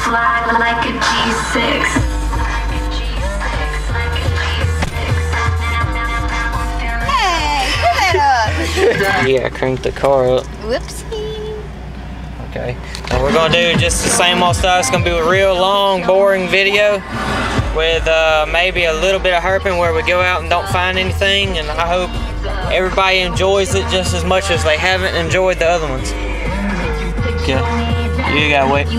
slide like a G6. Hey, pull that up. Yeah, crank the car up. Whoopsie. Okay. And we're gonna do just the same old stuff. It's gonna be a real long, boring video with maybe a little bit of herping where we go out and don't find anything. And I hope everybody enjoys it just as much as they haven't enjoyed the other ones. Okay. You gotta wait.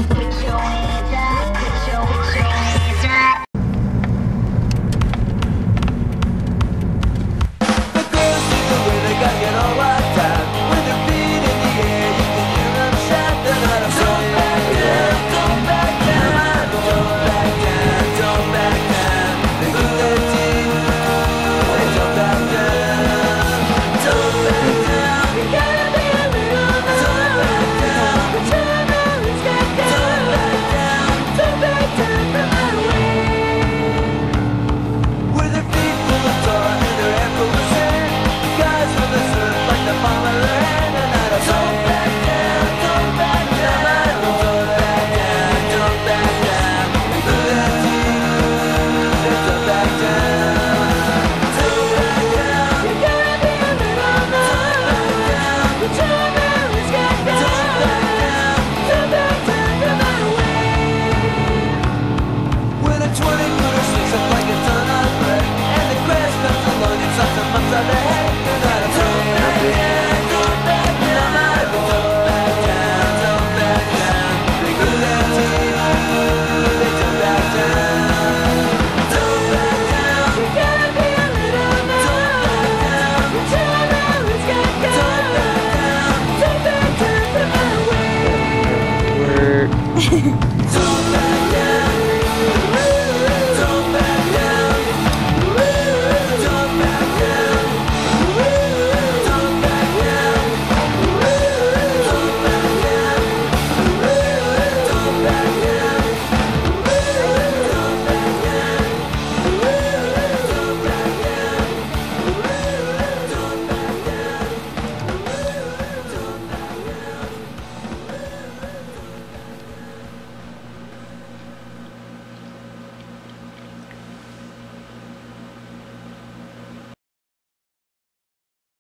Work.